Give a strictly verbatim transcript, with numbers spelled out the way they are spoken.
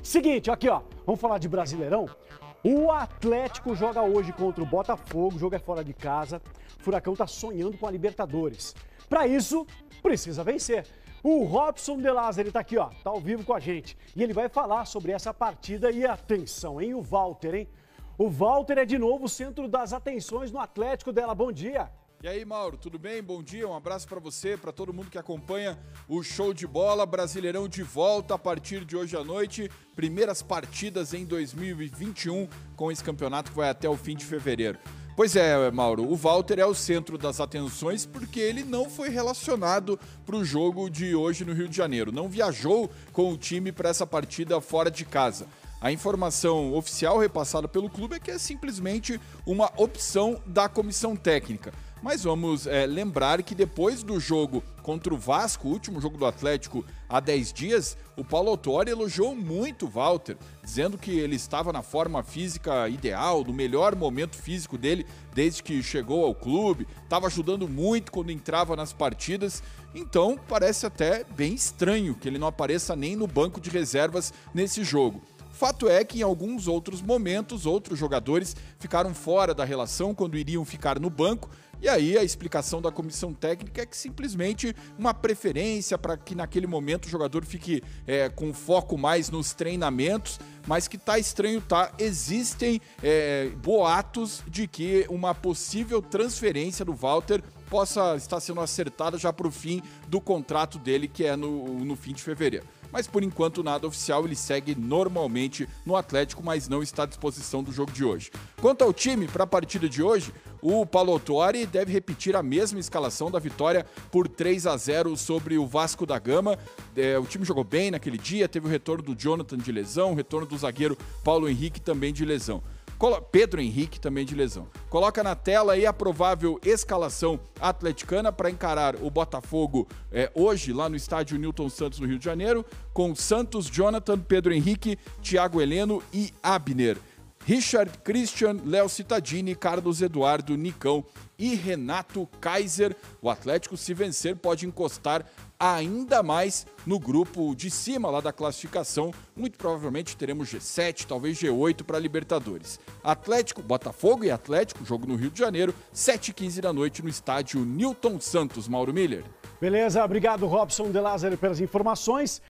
Seguinte, aqui ó, vamos falar de Brasileirão? O Atlético joga hoje contra o Botafogo, o jogo é fora de casa. O Furacão tá sonhando com a Libertadores. Para isso, precisa vencer. O Robson De Lázari tá aqui, ó, tá ao vivo com a gente. E ele vai falar sobre essa partida e atenção, hein, o Walter, hein? O Walter é de novo o centro das atenções no Atlético dela. Bom dia. E aí, Mauro, tudo bem? Bom dia, um abraço para você, para todo mundo que acompanha o Show de Bola. Brasileirão de volta a partir de hoje à noite. Primeiras partidas em dois mil e vinte e um com esse campeonato que vai até o fim de fevereiro. Pois é, Mauro, o Walter é o centro das atenções porque ele não foi relacionado para o jogo de hoje no Rio de Janeiro. Não viajou com o time para essa partida fora de casa. A informação oficial repassada pelo clube é que é simplesmente uma opção da comissão técnica. Mas vamos é, lembrar que depois do jogo contra o Vasco, o último jogo do Atlético há dez dias, o Paulo Autuori elogiou muito o Walter, dizendo que ele estava na forma física ideal, no melhor momento físico dele desde que chegou ao clube, estava ajudando muito quando entrava nas partidas. Então parece até bem estranho que ele não apareça nem no banco de reservas nesse jogo. Fato é que em alguns outros momentos, outros jogadores ficaram fora da relação quando iriam ficar no banco. E aí a explicação da comissão técnica é que simplesmente uma preferência para que naquele momento o jogador fique é, com foco mais nos treinamentos, mas que tá estranho, tá? Existem é, boatos de que uma possível transferência do Walter possa estar sendo acertada já para o fim do contrato dele, que é no, no fim de fevereiro. Mas por enquanto nada oficial, ele segue normalmente no Atlético, mas não está à disposição do jogo de hoje. Quanto ao time, para a partida de hoje, o Paulo Autuori deve repetir a mesma escalação da vitória por três a zero sobre o Vasco da Gama. É, o time jogou bem naquele dia, teve o retorno do Jonathan de lesão, o retorno do zagueiro Paulo Henrique também de lesão. Pedro Henrique também de lesão. Coloca na tela aí a provável escalação atleticana para encarar o Botafogo é, hoje lá no estádio Newton Santos no Rio de Janeiro, com Santos, Jonathan, Pedro Henrique, Thiago Heleno e Abner. Richard, Christian, Léo Cittadini, Carlos Eduardo, Nicão e Renato Kaiser. O Atlético, se vencer, pode encostar ainda mais no grupo de cima lá da classificação. Muito provavelmente teremos G sete, talvez G oito para Libertadores. Atlético, Botafogo e Atlético, jogo no Rio de Janeiro, sete e quinze da noite no estádio Newton Santos. Mauro Miller. Beleza, obrigado Robson De Lázari pelas informações.